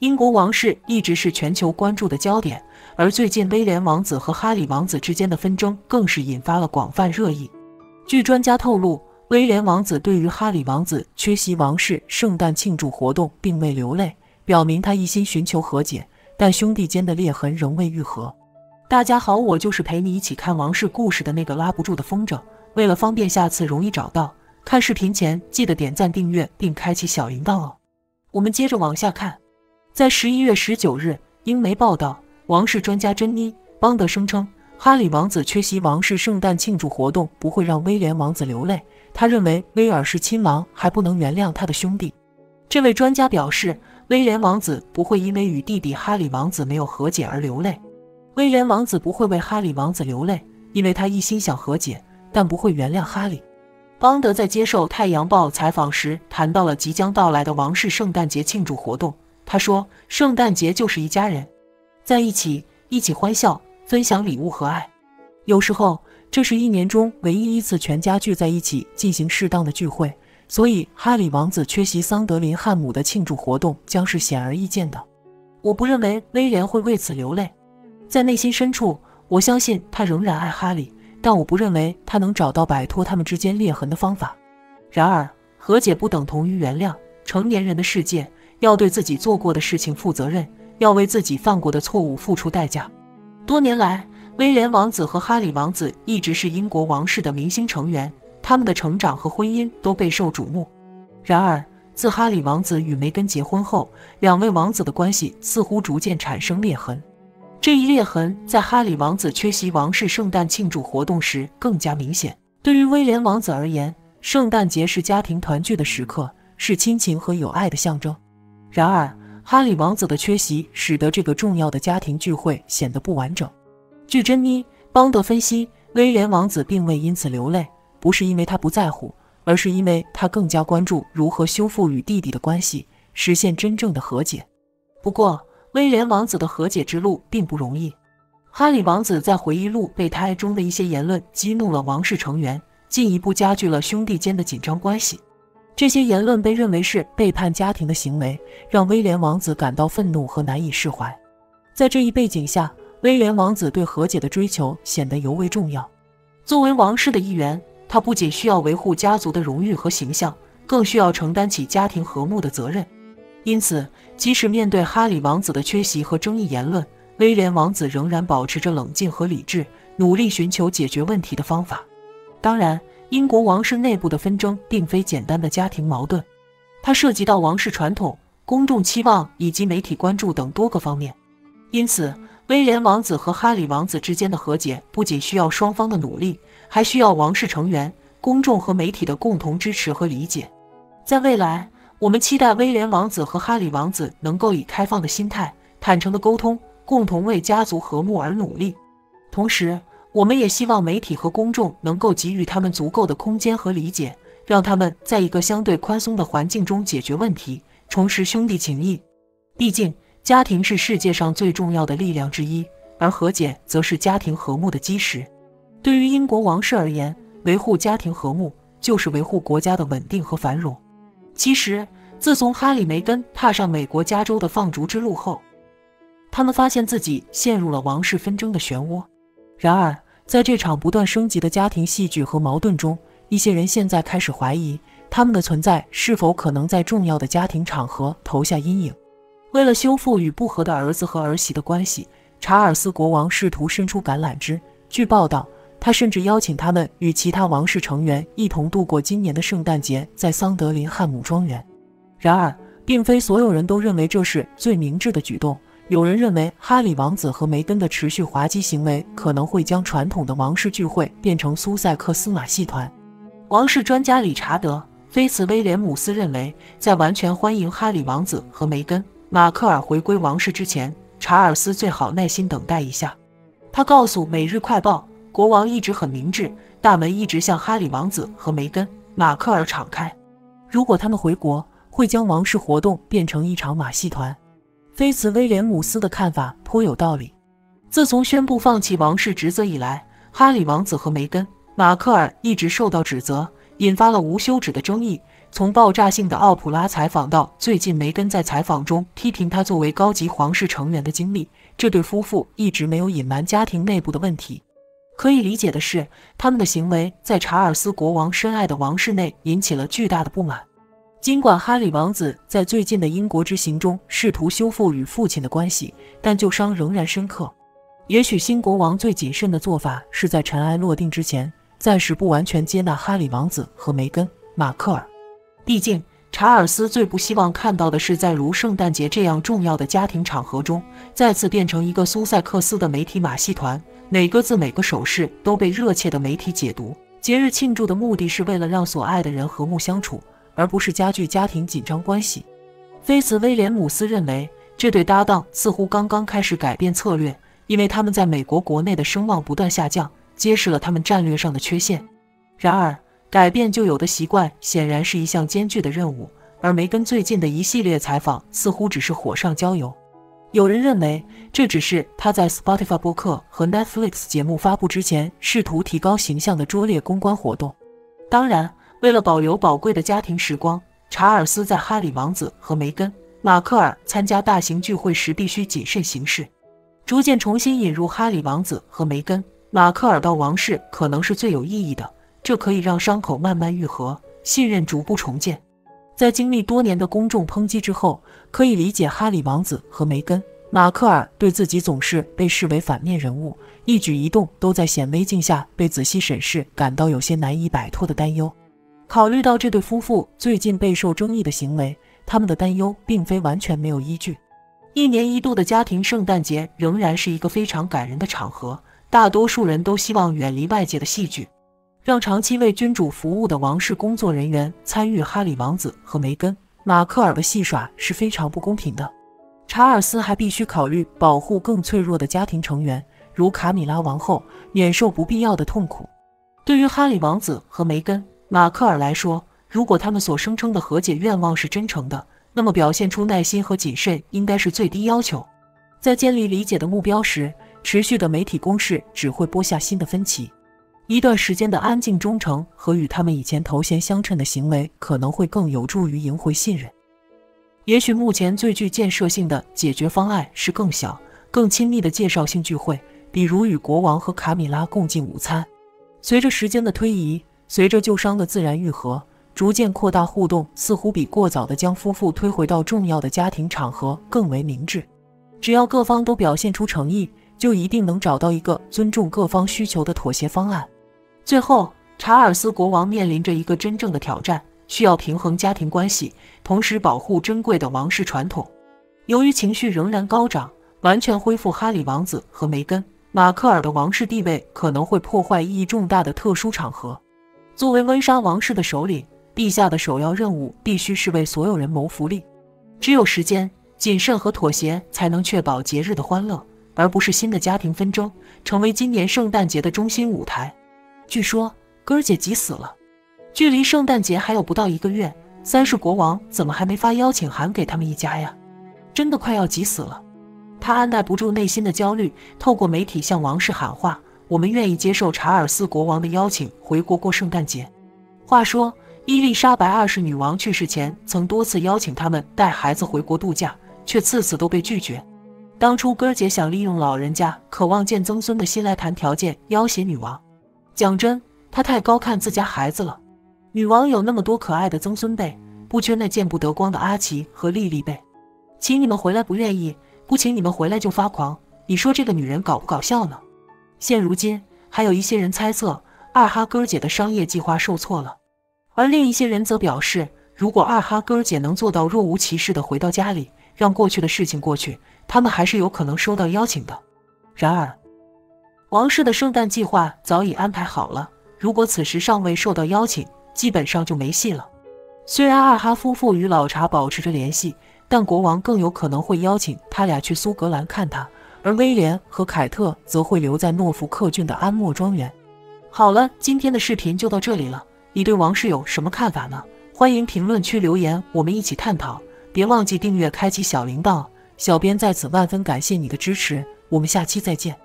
英国王室一直是全球关注的焦点，而最近威廉王子和哈里王子之间的纷争更是引发了广泛热议。据专家透露，威廉王子对于哈里王子缺席王室圣诞庆祝活动并未流泪，表明他一心寻求和解，但兄弟间的裂痕仍未愈合。大家好，我就是陪你一起看王室故事的那个拉不住的风筝。为了方便下次容易找到，看视频前记得点赞订阅并开启小铃铛哦。我们接着往下看。在11月19日，英媒报道，王室专家珍妮·邦德声称，哈里王子缺席王室圣诞庆祝活动不会让威廉王子流泪，他认为威尔士亲王还不能原谅他的兄弟。这位专家表示，威廉王子不会因为与弟弟哈里王子没有和解而流泪。威廉王子不会为哈里王子流泪，因为他一心想和解，但不会原谅哈里。邦德在接受《太阳报》采访时谈到了即将到来的王室圣诞节庆祝活动。他说，圣诞节就是一家人在一起欢笑，分享礼物和爱。有时候，这是一年中唯一一次全家聚在一起进行适当的聚会，所以哈里王子缺席桑德林汉姆的庆祝活动将是显而易见的。我不认为威廉会为此流泪，在内心深处，我相信他仍然爱哈里，但我不认为他能找到摆脱他们之间裂痕的方法。然而，和解不等同于原谅。成年人的世界，要对自己做过的事情负责任，要为自己犯过的错误付出代价。多年来，威廉王子和哈里王子一直是英国王室的明星成员，他们的成长和婚姻都备受瞩目。然而，自哈里王子与梅根结婚后，两位王子的关系似乎逐渐产生裂痕。这一裂痕在哈里王子缺席王室圣诞庆祝活动时更加明显。对于威廉王子而言，圣诞节是家庭团聚的时刻，是亲情和友爱的象征。然而，哈里王子的缺席使得这个重要的家庭聚会显得不完整。据珍妮·邦德分析，威廉王子并未因此流泪，不是因为他不在乎，而是因为他更加关注如何修复与弟弟的关系，实现真正的和解。不过，威廉王子的和解之路并不容易。哈里王子在回忆录备胎中的一些言论激怒了王室成员，进一步加剧了兄弟间的紧张关系。这些言论被认为是背叛家庭的行为，让威廉王子感到愤怒和难以释怀。在这一背景下，威廉王子对和解的追求显得尤为重要。作为王室的一员，他不仅需要维护家族的荣誉和形象，更需要承担起家庭和睦的责任。因此，即使面对哈里王子的缺席和争议言论，威廉王子仍然保持着冷静和理智，努力寻求解决问题的方法。当然，英国王室内部的纷争并非简单的家庭矛盾，它涉及到王室传统、公众期望以及媒体关注等多个方面。因此，威廉王子和哈里王子之间的和解不仅需要双方的努力，还需要王室成员、公众和媒体的共同支持和理解。在未来，我们期待威廉王子和哈里王子能够以开放的心态、坦诚的沟通，共同为家族和睦而努力。同时，我们也希望媒体和公众能够给予他们足够的空间和理解，让他们在一个相对宽松的环境中解决问题，重拾兄弟情谊。毕竟，家庭是世界上最重要的力量之一，而和解则是家庭和睦的基石。对于英国王室而言，维护家庭和睦就是维护国家的稳定和繁荣。其实，自从哈里、梅根踏上美国加州的放逐之路后，他们发现自己陷入了王室纷争的漩涡。然而，在这场不断升级的家庭戏剧和矛盾中，一些人现在开始怀疑他们的存在是否可能在重要的家庭场合投下阴影。为了修复与不和的儿子和儿媳的关系，查尔斯国王试图伸出橄榄枝。据报道，他甚至邀请他们与其他王室成员一同度过今年的圣诞节，在桑德林汉姆庄园。然而，并非所有人都认为这是最明智的举动。有人认为，哈里王子和梅根的持续滑稽行为可能会将传统的王室聚会变成苏塞克斯马戏团。王室专家理查德·菲茨威廉姆斯认为，在完全欢迎哈里王子和梅根·马克尔回归王室之前，查尔斯最好耐心等待一下。他告诉《每日快报》，国王一直很明智，大门一直向哈里王子和梅根·马克尔敞开。如果他们回国，会将王室活动变成一场马戏团。菲茨威廉姆斯的看法颇有道理。自从宣布放弃王室职责以来，哈里王子和梅根·马克尔一直受到指责，引发了无休止的争议。 从爆炸性的奥普拉采访到最近梅根在采访中批评他作为高级皇室成员的经历，这对夫妇一直没有隐瞒家庭内部的问题。可以理解的是，他们的行为在查尔斯国王深爱的王室内引起了巨大的不满。尽管哈里王子在最近的英国之行中试图修复与父亲的关系，但旧伤仍然深刻。也许新国王最谨慎的做法是在尘埃落定之前，暂时不完全接纳哈里王子和梅根·马克尔。毕竟，查尔斯最不希望看到的是在如圣诞节这样重要的家庭场合中，再次变成一个苏塞克斯的媒体马戏团，每个字每个手势都被热切的媒体解读。节日庆祝的目的是为了让所爱的人和睦相处，而不是加剧家庭紧张关系。菲茨威廉姆斯认为，这对搭档似乎刚刚开始改变策略，因为他们在美国国内的声望不断下降，揭示了他们战略上的缺陷。然而，改变旧有的习惯显然是一项艰巨的任务，而梅根最近的一系列采访似乎只是火上浇油。有人认为，这只是他在 Spotify 播客和 Netflix 节目发布之前试图提高形象的拙劣公关活动。当然，为了保留宝贵的家庭时光，查尔斯在哈里王子和梅根·马克尔参加大型聚会时必须谨慎行事。逐渐重新引入哈里王子和梅根·马克尔到王室可能是最有意义的，这可以让伤口慢慢愈合，信任逐步重建。在经历多年的公众抨击之后，可以理解哈里王子和梅根·马克尔对自己总是被视为反面人物，一举一动都在显微镜下被仔细审视，感到有些难以摆脱的担忧。考虑到这对夫妇最近备受争议的行为，他们的担忧并非完全没有依据。一年一度的家庭圣诞节仍然是一个非常感人的场合，大多数人都希望远离外界的戏剧。让长期为君主服务的王室工作人员参与哈里王子和梅根·马克尔的戏耍是非常不公平的。查尔斯还必须考虑保护更脆弱的家庭成员，如卡米拉王后，免受不必要的痛苦。对于哈里王子和梅根·马克尔来说，如果他们所声称的和解愿望是真诚的，那么表现出耐心和谨慎应该是最低要求。在建立理解的目标时，持续的媒体攻势只会播下新的分歧。一段时间的安静忠诚和与他们以前头衔相称的行为可能会更有助于赢回信任。也许目前最具建设性的解决方案是更小、更亲密的介绍性聚会，比如与国王和卡米拉共进午餐。随着时间的推移，随着旧伤的自然愈合，逐渐扩大互动似乎比过早地将夫妇推回到重要的家庭场合更为明智。只要各方都表现出诚意，就一定能找到一个尊重各方需求的妥协方案。最后，查尔斯国王面临着一个真正的挑战，需要平衡家庭关系，同时保护珍贵的王室传统。由于情绪仍然高涨，完全恢复哈里王子和梅根·马克尔的王室地位可能会破坏意义重大的特殊场合。作为温莎王室的首领，陛下的首要任务必须是为所有人谋福利。只有时间、谨慎和妥协才能确保节日的欢乐，而不是新的家庭纷争成为今年圣诞节的中心舞台。据说哥儿姐急死了，距离圣诞节还有不到1个月，3世国王怎么还没发邀请函给他们一家呀？真的快要急死了。他按耐不住内心的焦虑，透过媒体向王室喊话：我们愿意接受查尔斯国王的邀请回国过圣诞节。话说，伊丽莎白2世女王去世前曾多次邀请他们带孩子回国度假，却次次都被拒绝。当初哥儿姐想利用老人家渴望见曾孙的心来谈条件要挟女王。讲真，她太高看自家孩子了。女王有那么多可爱的曾孙辈，不缺那见不得光的阿奇和莉莉辈。请你们回来不愿意，不请你们回来就发狂，你说这个女人搞不搞笑呢？现如今，还有一些人猜测二哈哥儿姐的商业计划受挫了，而另一些人则表示，如果二哈哥儿姐能做到若无其事地回到家里，让过去的事情过去，他们还是有可能收到邀请的。然而，王室的圣诞计划早已安排好了，如果此时尚未受到邀请，基本上就没戏了。虽然二哈夫妇与老查保持着联系，但国王更有可能会邀请他俩去苏格兰看他，而威廉和凯特则会留在诺福克郡的安默庄园。好了，今天的视频就到这里了，你对王室有什么看法呢？欢迎评论区留言，我们一起探讨。别忘记订阅开启小铃铛，小编在此万分感谢你的支持，我们下期再见。